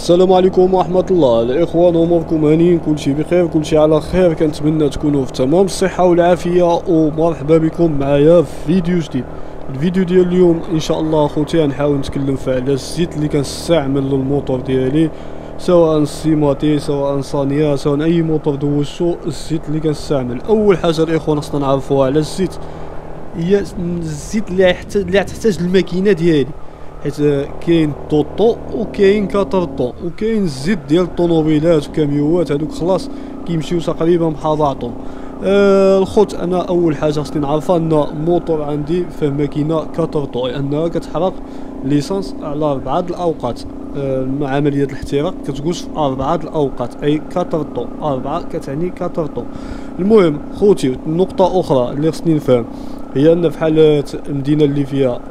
السلام عليكم ورحمة الله الإخوان، أموركم هانيين؟ كلشي بخير، كلشي على خير، كنتمنى تكونوا في تمام الصحة والعافية. ومرحبا بكم معايا في فيديو جديد. الفيديو ديال اليوم إن شاء الله أخوتي غنحاول نتكلم فيه على الزيت اللي كنستعمل للموتور ديالي، سواء سيماتي سواء صانية سواء أي موتور دوزتو، الزيت اللي كنستعمل. أول حاجة الإخوان خصنا نعرفوها على الزيت هي الزيت اللي تحتاج الماكينة ديالي، حيت كاين طوطو وكاين كاترطون وكاين الزيت ديال الطوموبيلات والكاميوات، هادوك خلاص كيمشيو تقريبا بحال بعضهم. الخوت انا اول حاجه خصني نعرفها ان موتور عندي فيه ماكينه كاترطون، لانها كتحرق ليسانس على 4 الاوقات. عمليه الاحتراق كتجوز في 4 الاوقات، اي كاترطون 4 كتعني كاترطون. المهم خوتي، نقطه اخرى اللي خصني نفهم هي ان في حاله المدينه اللي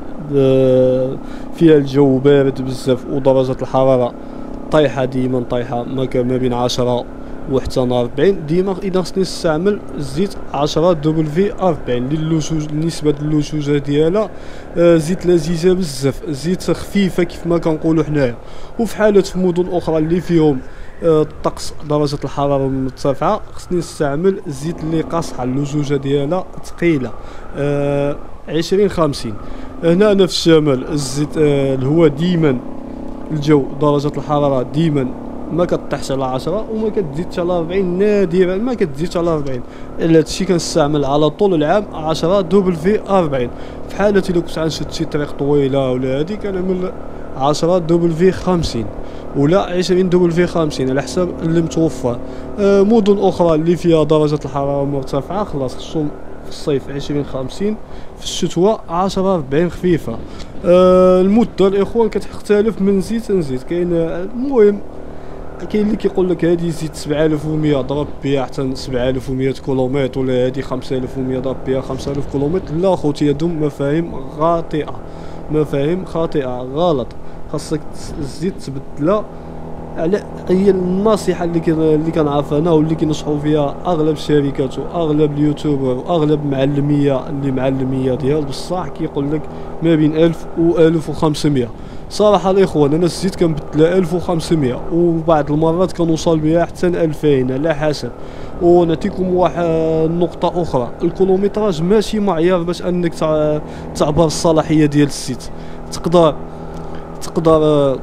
فيها الجو بارد بزاف ودرجة الحرارة طايحة، ديما طايحة ما بين 10 وحتى 40، ديما إذا خصني نستعمل الزيت 10 دبليو 40 للوشوج، نسبة اللوشوجة ديالها زيت لذيذة بزاف، زيت خفيفة كيف ما كنقولو حنايا. وفي حالة في مدن أخرى اللي فيهم الطقس درجة الحرارة مرتفعة خصني نستعمل الزيت اللي قاصحة اللزوجة ديالها ثقيلة، 20-50. هنا أنا في الشمال الزيت الهواء ديما الجو درجة الحرارة ديما ما كطيحش على 10 وما كتزيدش على 40، نادرا ما كتزيدش على 40. الا هادشي كنستعمل على طول العام 10 دبليو 40. في حالة الا كنت غنشد شي طريق طويلة ولا هادي كنعمل 10 دبليو 50 ولا 20 دبليو 50 على حسب اللي متوفر. مدن اخرى اللي فيها درجة الحرارة مرتفعة خلاص خصهم في الصيف 20-50، في الشتوى 10-40 خفيفة. المدة الإخوان كتختلف من زيت لزيت. كاين المهم كاين اللي كيقول لك هادي زيت 7100 ضرب بها حتى 7100 كيلومتر، ولا هادي 5100 ضرب بها 5000 كيلومتر. لا خوتي، هادو مفاهيم خاطئة، مفاهيم خاطئة غلط. خاصك الزيت تبدلها على هي النصيحه اللي كنعرف انا واللي كينصحوا فيها اغلب الشركات واغلب اليوتيوبر واغلب معلميه ديال بصح كيقول لك ما بين 1000 و 1500. صراحه الاخوان انا الزيت كنبدلها 1500 وبعض المرات كنوصل بها حتى 2000 على حسب. ونعطيكم واحد نقطه اخرى، الكيلومتراج ماشي معيار باش انك تعبر الصلاحيه ديال الزيت. تقدر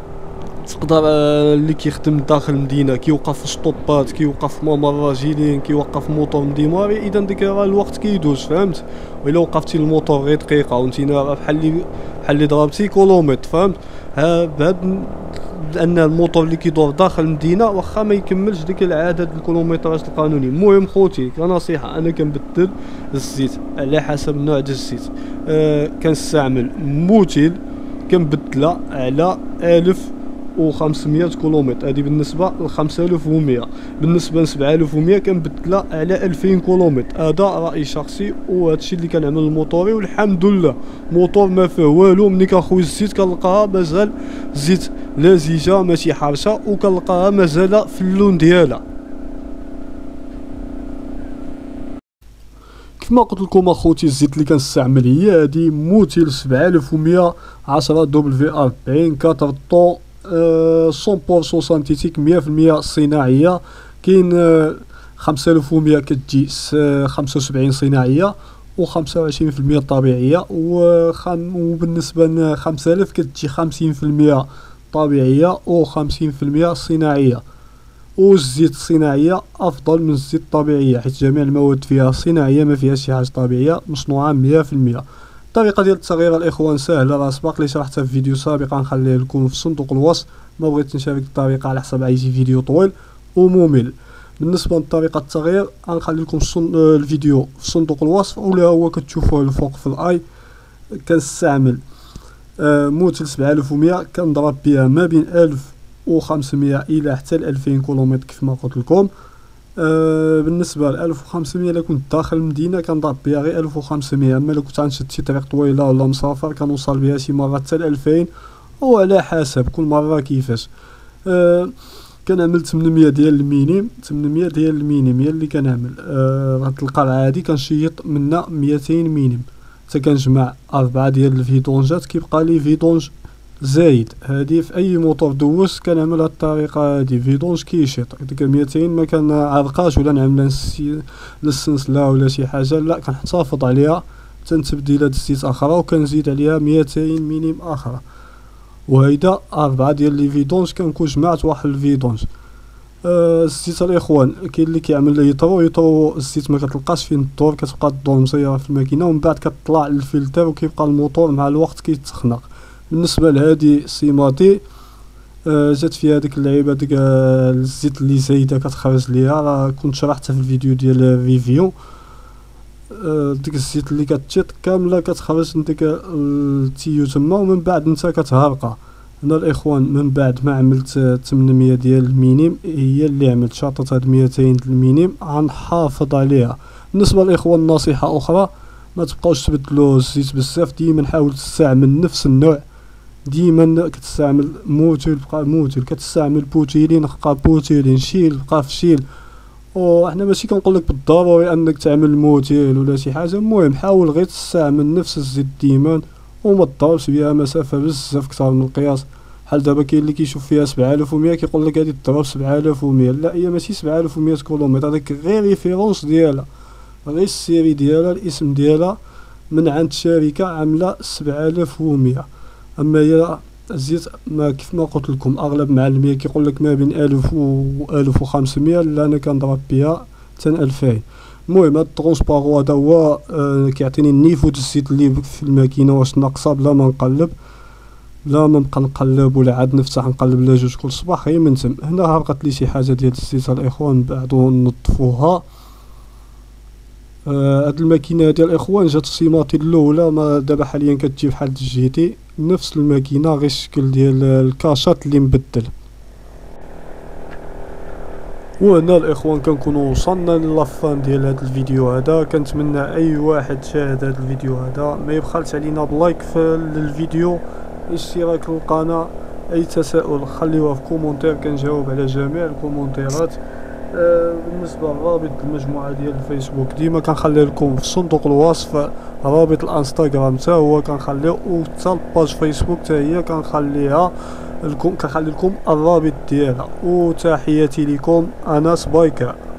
اللي كيخدم داخل المدينه كيوقف في سطوبات، كيوقف في ممر كيوقف موطور مديماري، اذا ديك راه الوقت كيدوز، فهمت؟ والا وقفتي الموطور غير دقيقه وانتينا بحال اللي ضربتي كيلومتر، فهمت؟ بهاد لان الموطور اللي كيدور داخل المدينه واخا ما يكملش ديك العدد الكيلومترات القانوني. المهم خوتي كنصيحه، انا كنبدل الزيت على حسب نوع ديال الزيت. كنستعمل موتيل كنبدلها على 1500 كيلومتر، هذه بالنسبه ل 5100. بالنسبه ل 7100 كنبدلها على 2000 كيلومتر. هذا راي شخصي وهادشي اللي كنعمل الموطوري، والحمد لله موطور ما فيه والو. ملي كنخوي الزيت كنلقاها مازال زيت لزيجه ماشي حارشه، وكنلقاها مازال في اللون ديالها. كما قلت لكم اخوتي، الزيت اللي كنستعمل هي هذه موتيل 7100 10 دبليو 40 كاترطون 100% سانتيتيك 100% صناعيه. كاين 5100 كتجي 75 صناعيه و25% طبيعيه، وبالنسبه ل 5000 كتجي 50% طبيعيه و50% صناعيه. والزيت الصناعيه افضل من الزيت الطبيعيه حيت جميع المواد فيها صناعيه، ما فيهاش شي حاجه طبيعيه، مصنوعه 100%. الطريقه ديال التغيير الاخوان سهله، راه سبق لي شرحتها في فيديو سابق، غنخليه لكم في صندوق الوصف. ما بغيت نشارك الطريقه على حسب عايزي فيديو طويل وممل. بالنسبه لطريقه التغيير غنخلي لكم الفيديو في صندوق الوصف، ولا هو كتشوفوه الفوق في الاي. كنستعمل موتيل 7100 كنضرب بها ما بين 1500 الى حتى 2000 كيلومتر كيف ما قلت لكم. بالنسبه ل 1500 الا كنت داخل المدينه كنضرب بها غير 1500، اما الا كنت غنشد شي طريق طويله ولا مسافر كنوصل بها شي مرات حتى ل 2000، وعلى حسب كل مره كيفاش. كنعمل 800 ديال المينيم، 800 ديال المينيم هي اللي كنعمل. غتلقى العادي كنشيط منها 200 مينيم، حتى كنجمع 4 ديال الفيدونجات كيبقى لي فيدونج زايد. هادي في اي موتور دوزت كنعملها الطريقه هادي، فيدونج كيشيط ديك 200 ما كنعرقاش ولا نعملها للسنسله ولا شي حاجه، لا كنحتفظ عليها حتى تبديلات الزيت اخرى، وكنزيد عليها 200 ملم اخرى. وهيدا 4 ديال لي فيدونج كنكون جمعت واحد الفيدونج. الزيت الاخوان كاين اللي كيعمل يطرو الزيت ما كتلقاش فين الدور، كتبقى الدور مزيره في الماكينه، ومن بعد كتطلع للفلتر وكيبقى الموتور مع الوقت كيتخنق. بالنسبه لهادي سيماتي جات فيها ديك اللعيبه ديك الزيت اللي زايده كتخرج ليها، راه كنت شرحتها في الفيديو ديال الريفيو. ديك الزيت اللي كتشيط كامله كتخرج من ديك التيو تما، ومن بعد انت كتهرقها. هنا الاخوان من بعد ما عملت 800 ديال المينيم هي اللي عملت شاطت هاد 200 المينيم غنحافظ عليها. بالنسبه للاخوان نصيحه اخرى، ما تبقاوش تبدلوا الزيت بزاف، ديما حاول تستعمل نفس النوع. ديما كتستعمل موتيل بقى موتيل، كتستعمل بوتيلين بقى بوتيلين، شيل بقى في شيل. وحنا ماشي كنقولك بالضروري انك تعمل موتيل ولا شي حاجه، المهم حاول غير تستعمل نفس الزيت ديما وما تضربش بها مسافه بزاف كثر من القياس. بحال دابا كاين اللي كيشوف فيها 7100 كيقولك هادي تضرب 7100، لا هي ماشي 7100 كيلومتر، هذاك غير ريفيرونس ديالها، غير السيري ديالها، الاسم ديالها من عند شركه عامله 7100. اما هي الزيت ما كيف ما قلت لكم اغلب معلميه كيقول لك ما بين 1000 و 1500، لا انا كنضرب بها حتى 2000. المهم هاد الترونسبارو هذا هو كيعطيني النيفو د الزيت اللي في الماكينه واش ناقصه، بلا ما نقلب، بلا ما نبقى نقلب ولا عاد نفتح نقلب لا جوج كل صباح، غير من تم. هنا هرقت لي شي حاجه ديال الزيت الاخوان، بعدو نطفوها. هاد الماكينه ديال الاخوان جات السيماتي الاولى، ما دابا حاليا كتجي بحال الجي تي نفس الماكينه، غير الشكل ديال الكاشات اللي مبدل. وهنا الاخوان كنكونوا وصلنا للافان ديال هذا الفيديو هذا. كنتمنى اي واحد شاهد هذا الفيديو هذا ما يبخلش علينا بلايك في الفيديو، اشتراك في القناه. اي تساؤل خليوها في كومونتير، كنجاوب على جميع الكومونتيرات. بالنسبه لرابط المجموعه ديال الفيسبوك ديما كنخلي لكم في صندوق الوصف، رابط الانستغرام حتى هو كنخليه، وحتى الباج فيسبوك حتى هي كنخليها لكم، كنخلي لكم الرابط ديالها. وتحياتي لكم، انس بايكر.